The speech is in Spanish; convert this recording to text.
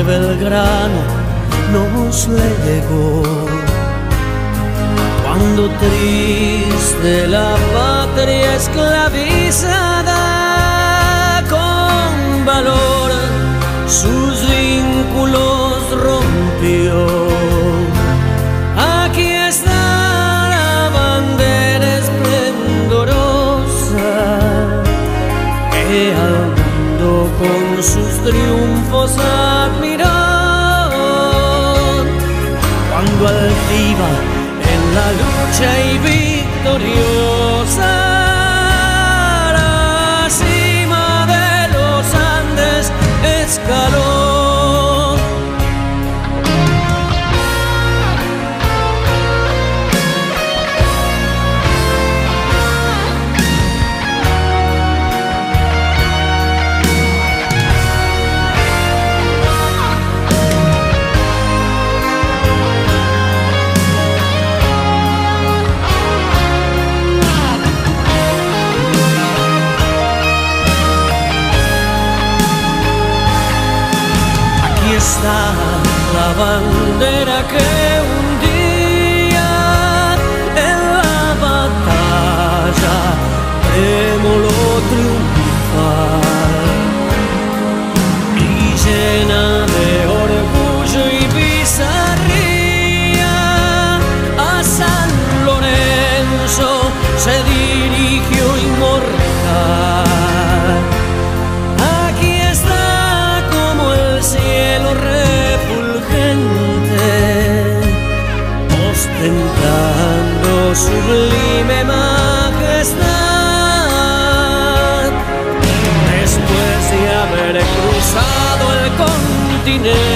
de Belgrano nos legó. Cuando triste la patria esclavizada, con valor sus vínculos rompió. Aquí está la bandera esplendorosa que al mundo con sus triunfos admiró. Cuando altiva en la lucha y victoriosa, la cima de los Andes escaló. Está la bandera que un día en la batalla tremoló triunfal y llena de orgullo y bizarría a San Lorenzo se dirigió inmortal. Ostentando sublime majestad, después de haber cruzado el continente,